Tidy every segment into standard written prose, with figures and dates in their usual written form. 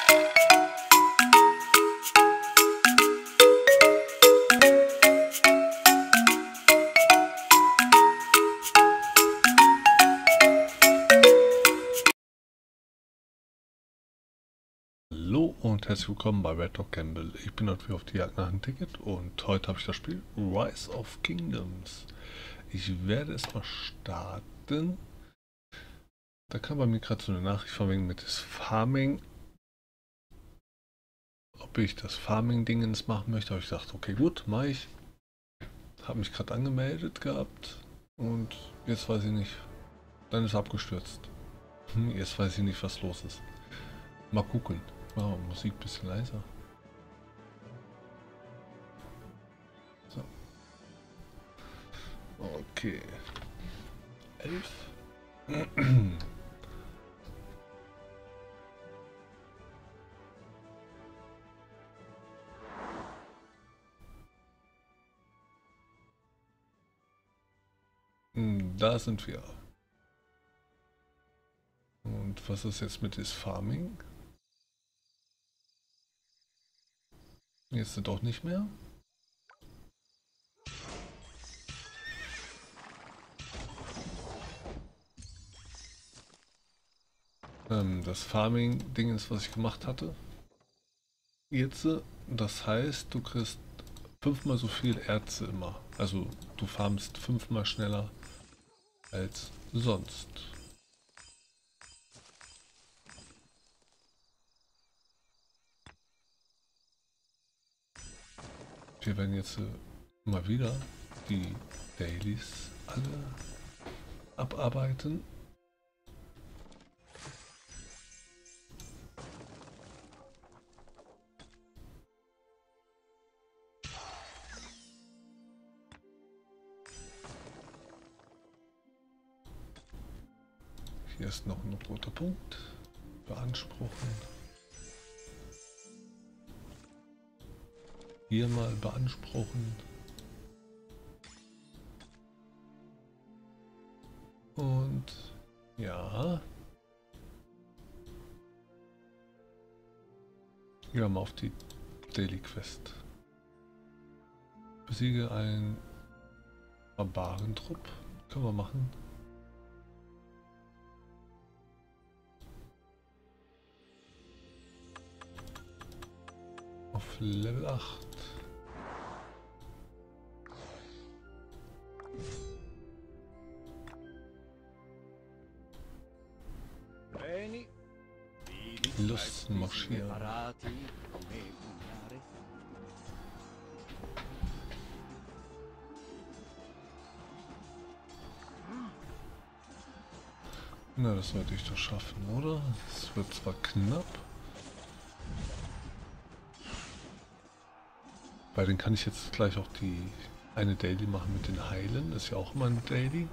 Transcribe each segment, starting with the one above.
Hallo und herzlich willkommen bei Red Dog Gamble. Ich bin heute wieder auf die Jagd nach einem Ticket und heute habe ich das Spiel Rise of Kingdoms. Ich werde es mal starten. Da kam bei mir gerade so eine Nachricht von wegen mit das Farming. Ob ich das Farming-Dingens machen möchte, habe ich gesagt, okay gut, mache ich. Habe mich gerade angemeldet gehabt und jetzt weiß ich nicht. Dann ist abgestürzt. Jetzt weiß ich nicht, was los ist. Mal gucken. Machen wir Musik ein bisschen leiser. So. Okay. 11. Da sind wir. Und was ist jetzt mit des Farming? Jetzt sind auch nicht mehr. Das Farming-Ding ist, was ich gemacht hatte. Jetzt, das heißt, du kriegst 5-mal so viel Erze immer. Also du farmst 5-mal schneller als sonst. Wir werden jetzt mal wieder die Dailies alle abarbeiten. Hier ist noch ein roter Punkt. Beanspruchen. Hier mal beanspruchen. Und ja. Gehen wir mal auf die Daily Quest. Besiege einen Barbarentrupp. Können wir machen. Auf Level 8. Lust marschieren. Na, das sollte ich doch schaffen, oder? Es wird zwar knapp. Bei denen kann ich jetzt gleich auch die eine Daily machen mit den Heilen. Das ist ja auch immer ein Daily.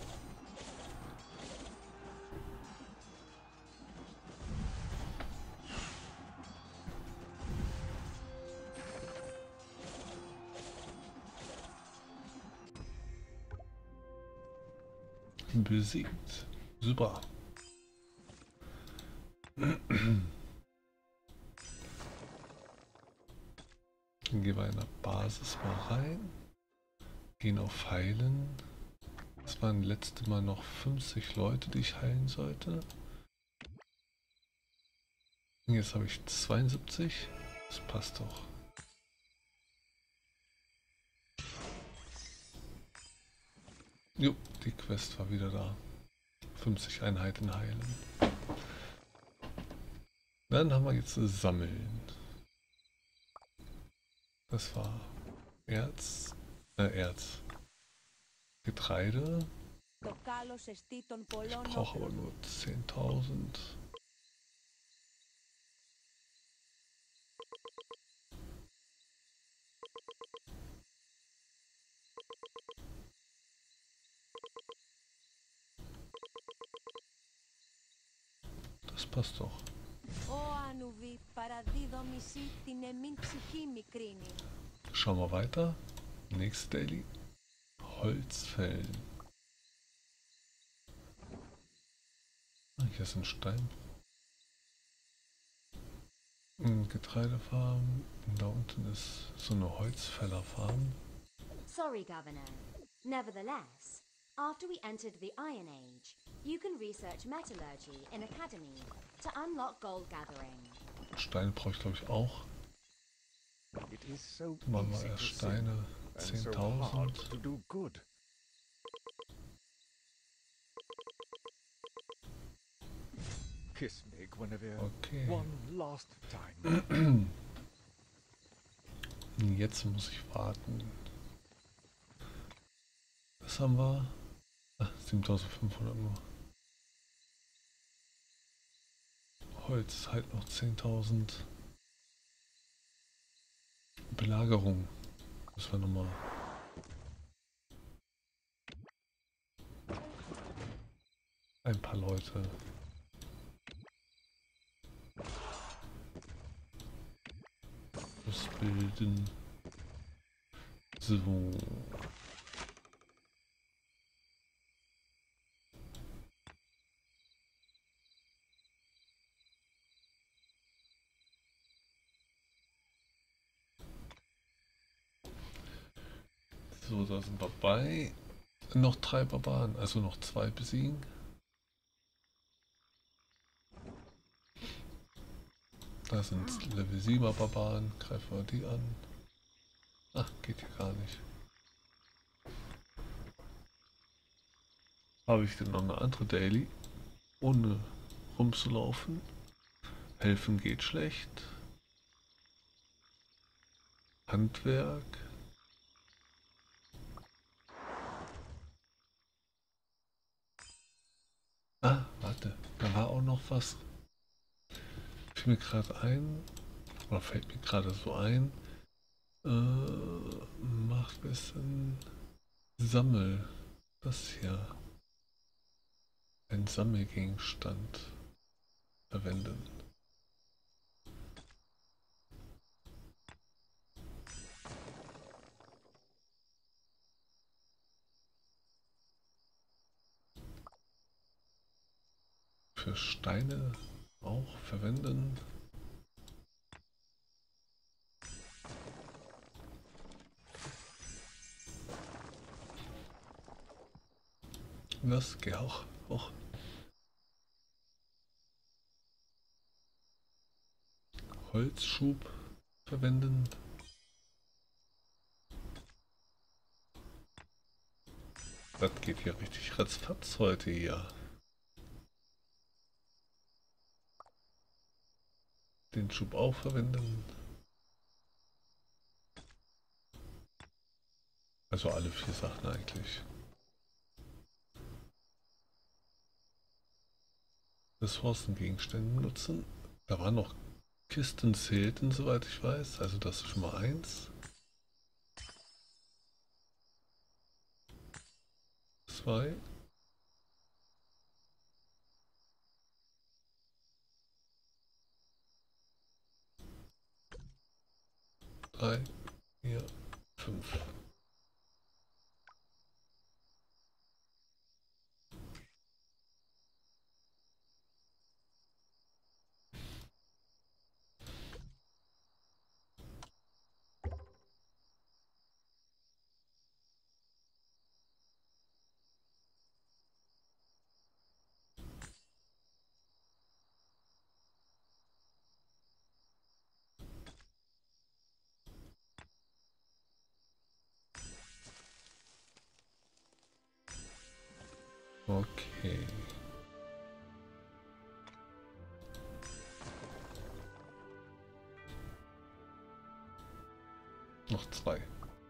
Besiegt. Super. Dann gehen wir in der Basis mal rein. Gehen auf Heilen. Das waren letztes Mal noch 50 Leute, die ich heilen sollte. Jetzt habe ich 72. Das passt doch. Jo, die Quest war wieder da. 50 Einheiten heilen. Dann haben wir jetzt Sammeln. Das war Erz. Getreide. Ich brauche aber nur 10.000. Das passt doch. Schauen wir weiter. Nächstes Daily. Holz fällen. Hier ist ein Stein. Getreidefarm. Da unten ist so eine Holzfällerfarm. Sorry, Governor. Nevertheless, after we entered the Iron Age, you can research metallurgy in Academy to unlock gold gathering. Steine brauche ich glaube ich auch. It is so Machen wir easy erst to sin Steine. and so hard 10.000. to do good. Kiss me, Guinevere. Okay. One last time. Jetzt muss ich warten. Was haben wir? Ach, 7500 nur. Holz halt noch 10.000. Belagerung. Müssen wir nochmal. Ein paar Leute. Ausbilden. So. So, da sind wir bei. Noch 3 Barbaren, also noch 2 besiegen. Da sind Level 7er Barbaren, greifen wir die an. Ach, geht hier gar nicht. Habe ich denn noch eine andere Daily? Ohne rumzulaufen. Helfen geht schlecht. Handwerk. Ah, warte, da war auch noch was. Fällt mir gerade ein, oder fällt mir gerade so ein. Macht bisschen Sammel. Das hier. Ein Sammelgegenstand verwenden. Für Steine auch verwenden. Das geht auch. Holzschub verwenden. Das geht hier richtig ratzfatz heute hier. Den Schub auch verwenden. Also alle 4 Sachen eigentlich. Ressourcengegenstände nutzen. Da waren noch Kisten zählten, soweit ich weiß. Also das ist schon mal 1. 2. 3. 4. 5. Okay. Noch 2.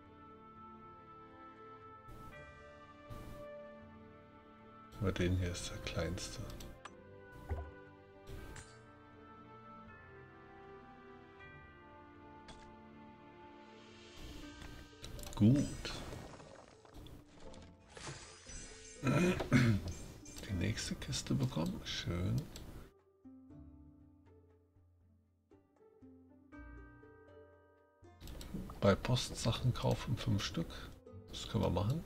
Aber den hier ist der kleinste. Gut. Die nächste Kiste bekommen. Schön. Bei Postsachen kaufen 5 Stück. Das können wir machen.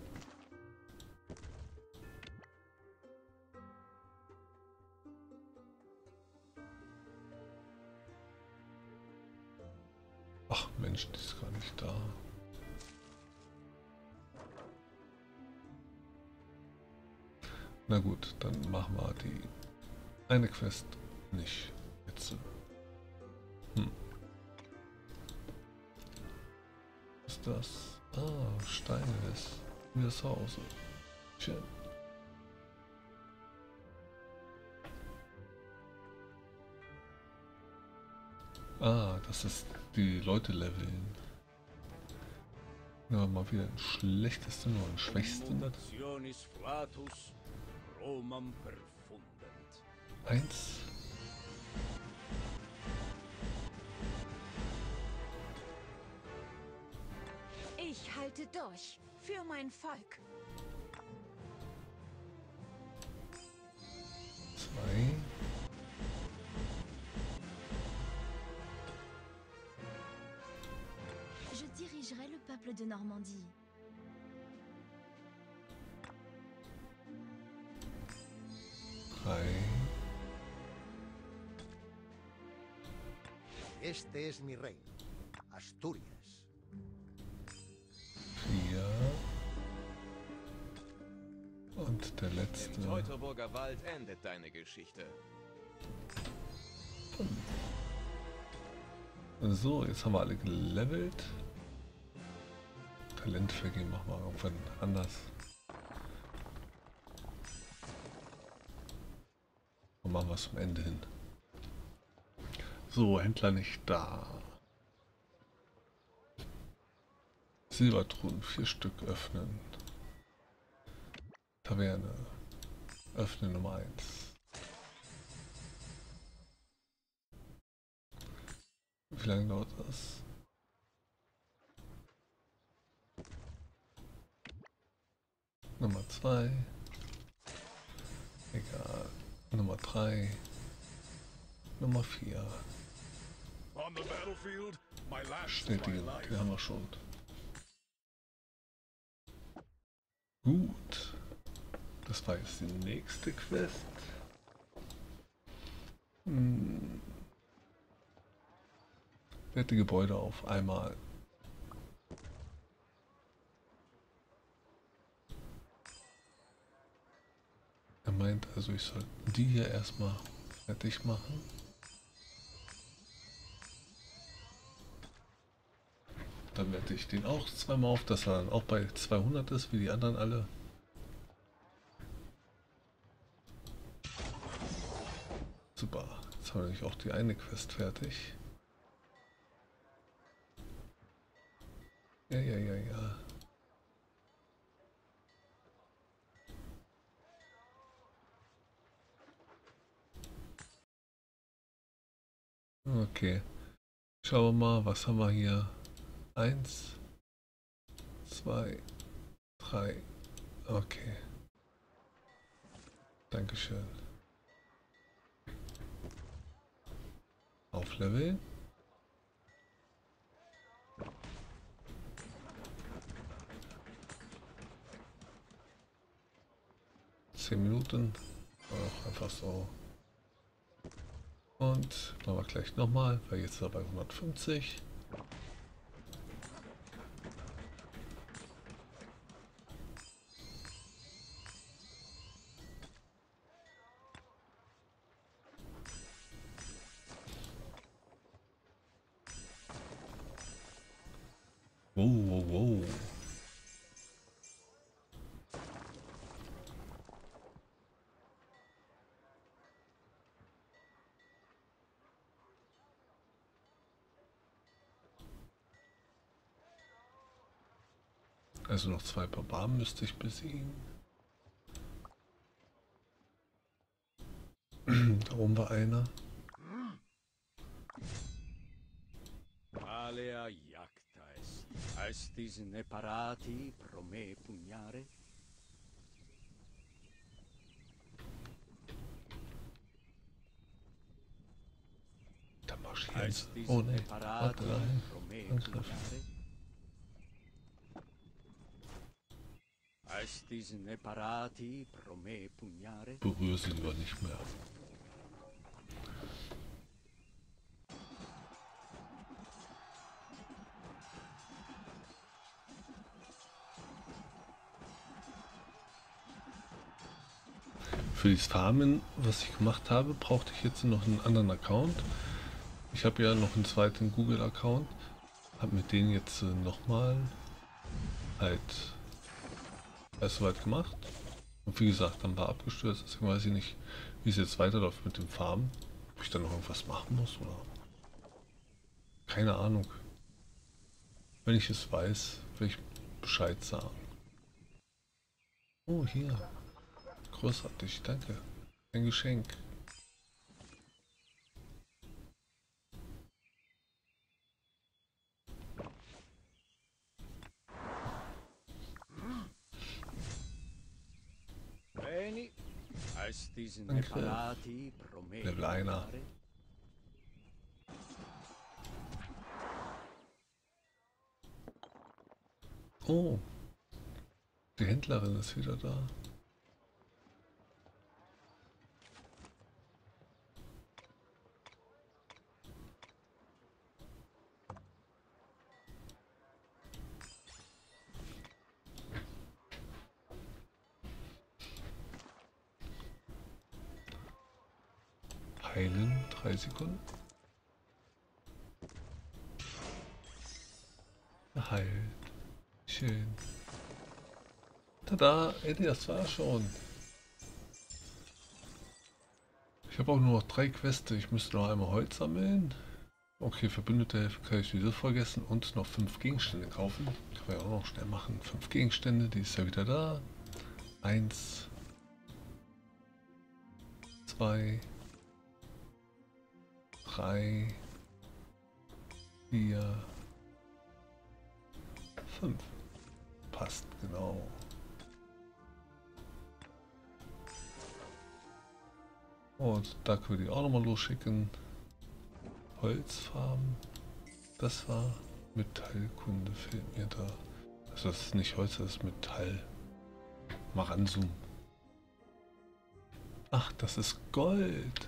Ach Mensch, die ist gar nicht da. Na gut, dann machen wir die eine Quest nicht. Jetzt. Was ist das? Ah, Steine ist mir das Haus. Schön. Ah, das ist die Leute leveln. Ja, mal wieder den schlechtesten oder den schwächsten. Mutationis flatus, Romam perfundent. 1. Ich halte durch. Für mein Volk. 2. Je dirigerai le peuple de Normandie. 3. Este es mi reino, Asturias. 4. Und der letzte. Im Teutoburger Wald endet deine Geschichte. So, jetzt haben wir alle gelevelt. Talent vergeben machen wir irgendwann anders. Und machen wir es zum Ende hin. So, Händler nicht da. Silbertruhen, 4 Stück öffnen. Taverne. Öffnen Nummer 1. Wie lange dauert das? Nummer 2. Egal. Nummer 3. Nummer 4. On the battlefield, my last Bestätigen, den haben wir schon. Gut. Das war jetzt die nächste Quest. Werte Gebäude auf einmal. Er meint also, ich soll die hier erstmal fertig machen. Dann werte ich den auch zweimal auf, dass er dann auch bei 200 ist, wie die anderen alle. Super, jetzt habe ich auch die eine Quest fertig. Ja, ja, ja, ja. Okay. Schauen wir mal, was haben wir hier? 1, 2, 3. Okay. Dankeschön. Auf Level. Minuten. Auch einfach so. Und machen wir gleich nochmal, weil jetzt ist er bei 150. Wow, wow, wow. Also noch 2 Barbaren müsste ich besiegen. Da oben war einer. Alea jactais, estis neparati pro me pugnare? Da marschieren sie. Estis Oh ne, neparati warte, pro me Angriff. pugnare? Estis neparati pro me pugnare? Berühre sie lieber nicht mehr. Für das Farmen, was ich gemacht habe, brauchte ich jetzt noch einen anderen Account. Ich habe ja noch einen zweiten Google-Account. Habe mit denen jetzt nochmal halt erst soweit gemacht. Und wie gesagt, dann war abgestürzt. Deswegen weiß ich nicht, wie es jetzt weiterläuft mit dem Farmen. Ob ich dann noch irgendwas machen muss oder... Keine Ahnung. Wenn ich es weiß, will ich Bescheid sagen. Oh, hier. Großartig, danke. Ein Geschenk. Bene, estis Danke. neparati pro me Level einer. pugnare? Oh. Die Händlerin ist wieder da. Heilen, 3 Sekunden. Heilt. Schön. Tada, Eddie, das war schon. Ich habe auch nur noch 3 Quests. Ich müsste noch einmal Holz sammeln. Okay, Verbündete helfen kann ich sowieso vergessen. Und noch 5 Gegenstände kaufen. Kann man ja auch noch schnell machen. 5 Gegenstände, die ist ja wieder da. 1, 2, 3, 4, 5. Passt, genau. Und da können wir die auch nochmal losschicken. Holzfarben. Das war Metallkunde, fehlt mir da. Also das ist nicht Holz, das ist Metall. Mal ranzoomen. Ach, das ist Gold.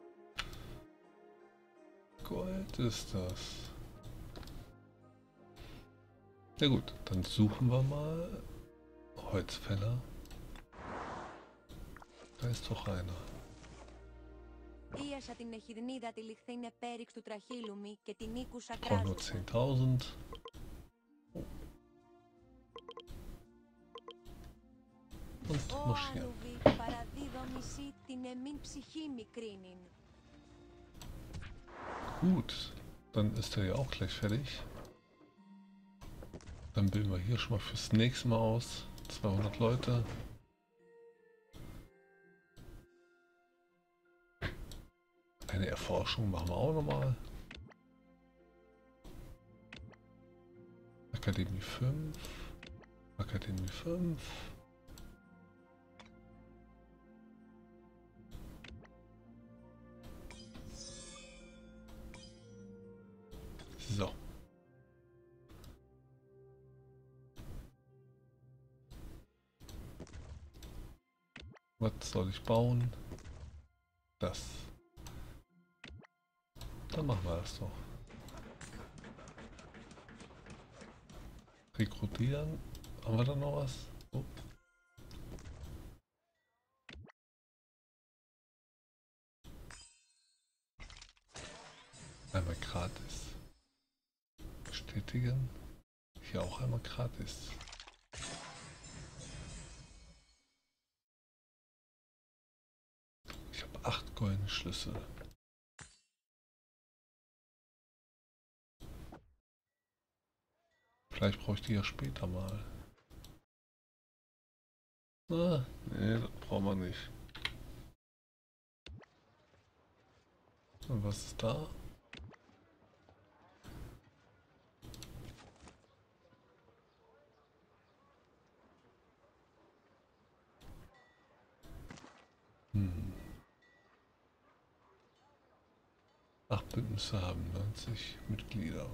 Gold ist das. Na gut, dann suchen wir mal Holzfäller. Da ist doch einer. Ίασα την εχειρνίδα τη λιχθήν επέριξ του τραχύλου μη και την οίκουσα Brauchen nur κράζουσα. 10.000. Und Ω marschieren. άνουβη παραδίδω μισή την εμήν ψυχή μικρήνην. Gut, dann ist er ja auch gleich fertig. Dann bilden wir hier schon mal fürs nächste Mal aus. 200 Leute. Eine Erforschung machen wir auch nochmal. Akademie 5. Akademie 5. So. Was soll ich bauen? Das. Dann machen wir das doch. Rekrutieren. Haben wir da noch was? Oh. Einmal gratis. Bestätigen. Hier auch einmal gratis. Ich habe 8 goldene Schlüssel. Vielleicht brauche ich die ja später mal. Ah, nee, das brauchen wir nicht. Und was ist da? Hm. 8 Bündnisse haben 90 Mitglieder.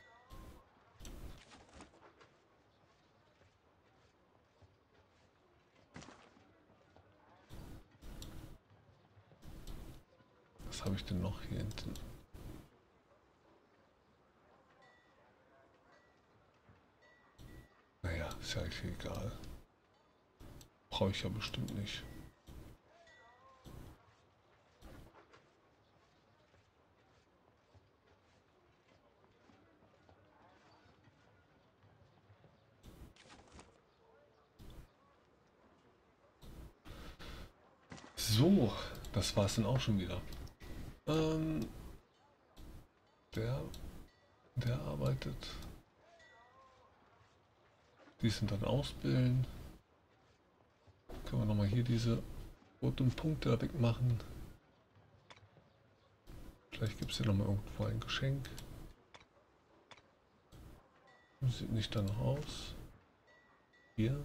Was habe ich denn noch hier hinten? Naja, ist ja eigentlich egal. Brauche ich ja bestimmt nicht. So, das war's dann auch schon wieder. Der arbeitet. Die sind dann ausbilden. Können wir nochmal hier diese roten Punkte da wegmachen. Vielleicht gibt es hier nochmal irgendwo ein Geschenk. Sieht nicht danach aus. Hier.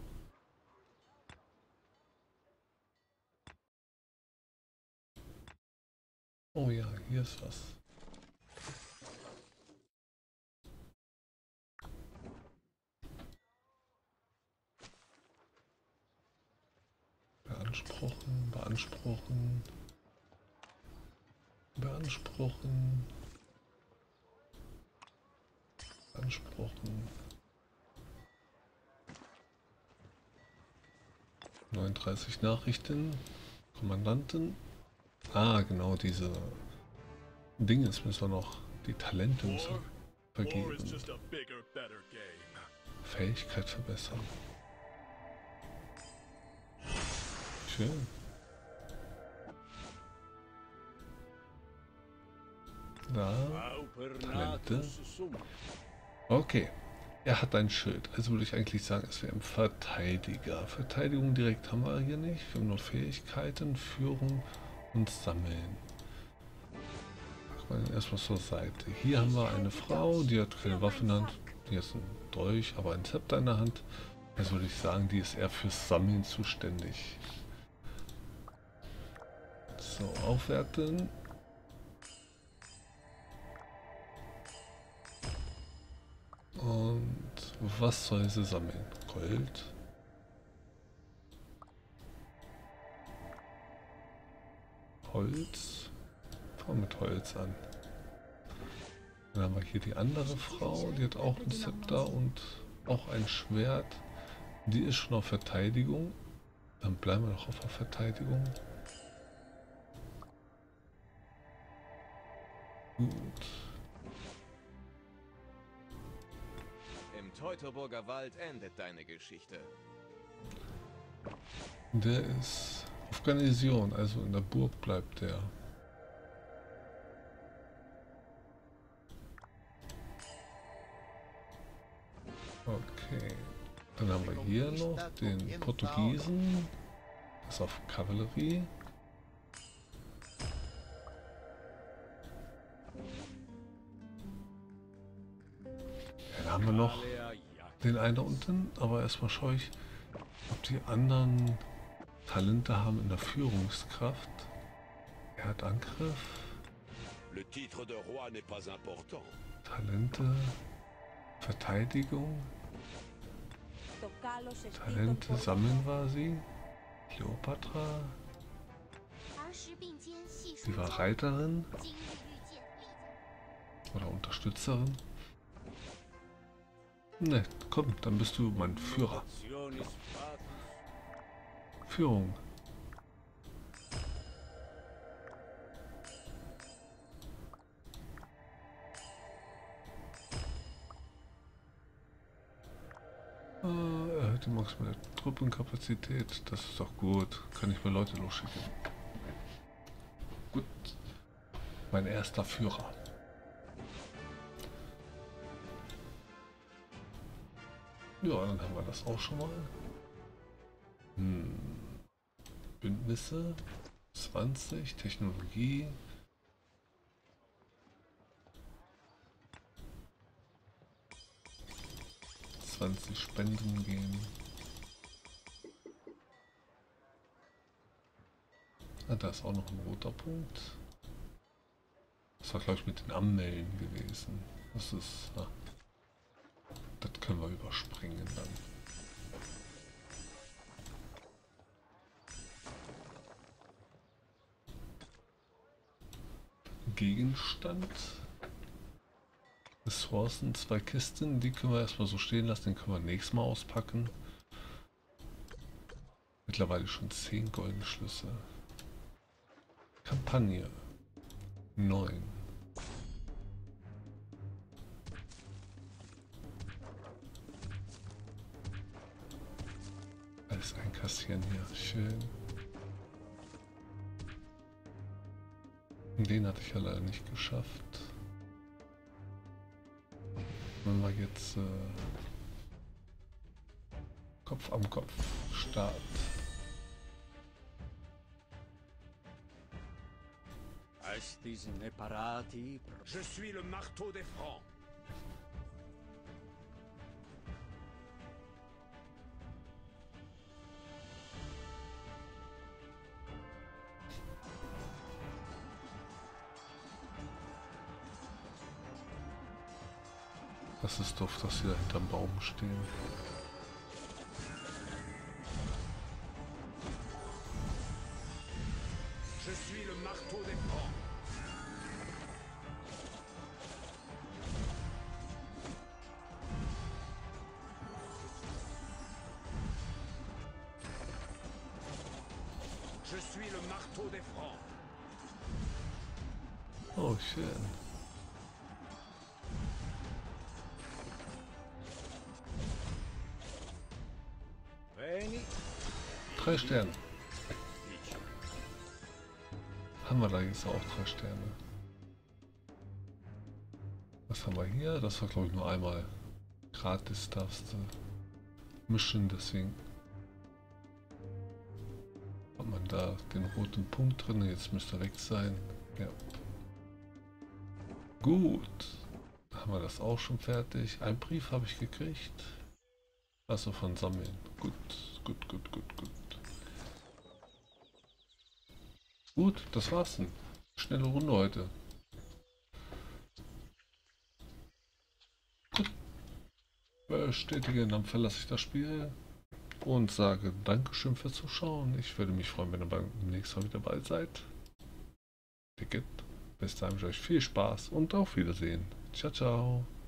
Oh ja, hier ist was. Beanspruchen, beanspruchen, beanspruchen, beanspruchen. 39 Nachrichten. Kommandanten. Ah, genau, diese Dinge müssen wir noch. Die Talente müssen wir vergeben. Fähigkeit verbessern. Schön. Da. Talente. Okay. Er hat ein Schild. Also würde ich eigentlich sagen, es wäre ein Verteidiger. Verteidigung direkt haben wir hier nicht. Wir haben nur Fähigkeiten, Führung und Sammeln. Machen wir erstmal zur Seite. Hier haben wir eine Frau, die hat keine Waffe in der Hand. Die hat ein Dolch, aber ein Zepter in der Hand. Also würde ich sagen, die ist eher fürs Sammeln zuständig. So, aufwerten. Und was soll sie sammeln? Gold. Holz. Fangen wir mit Holz an. Dann haben wir hier die andere Frau, die hat auch ein Zepter und auch ein Schwert. Die ist schon auf Verteidigung. Dann bleiben wir noch auf der Verteidigung. Gut. Im Teutoburger Wald endet deine Geschichte. Der ist auf Garnison, also in der Burg bleibt der. Okay. Dann haben wir hier noch den Portugiesen. Das ist auf Kavallerie. Ja, da haben wir noch den einen da unten, aber erstmal schaue ich, ob die anderen Talente haben in der Führungskraft. Er hat Angriff. Talente. Verteidigung. Talente sammeln wir sie. Kleopatra. Sie war Reiterin. Oder Unterstützerin. Ne, komm, dann bist du mein Führer. Führung. Erhöht die maximale Truppenkapazität. Das ist doch gut. Kann ich mir Leute losschicken. Gut. Mein erster Führer. Ja, dann haben wir das auch schon mal. Bündnisse. 20. Technologie. Spenden gehen. Ah, da ist auch noch ein roter Punkt. Das war, glaube ich, mit den Anmelden gewesen. Das ist... Ah, das können wir überspringen dann. Gegenstand. Ressourcen, 2 Kisten, die können wir erstmal so stehen lassen, den können wir nächstes Mal auspacken. Mittlerweile schon 10 goldene Schlüssel. Kampagne 9. Alles einkassieren hier, schön. Den hatte ich ja leider nicht geschafft. Wenn wir jetzt Kopf am Kopf Start. Estis ne parati Je suis le marteau des Francs. Das ist doof, dass sie da hinterm Baum stehen. Je suis le marteau des Francs. Je suis le marteau des Francs. Oh, schön. Veni. 3 Sterne. Haben wir da jetzt auch 3 Sterne? Was haben wir hier? Das war glaube ich nur einmal gratis, darfst du mischen, deswegen hat man da den roten Punkt drin. Jetzt müsste er weg sein. Ja. Gut. Haben wir das auch schon fertig. Einen Brief habe ich gekriegt. Also von Sammeln. Gut, gut, gut, gut, gut. Gut, das war's dann. Schnelle Runde heute. Gut. Bestätige, dann verlasse ich das Spiel und sage Dankeschön fürs Zuschauen. Ich würde mich freuen, wenn ihr beim nächsten Mal wieder dabei seid. Ticket. Bis dahin wünsche ich euch viel Spaß und auf Wiedersehen. Ciao, ciao.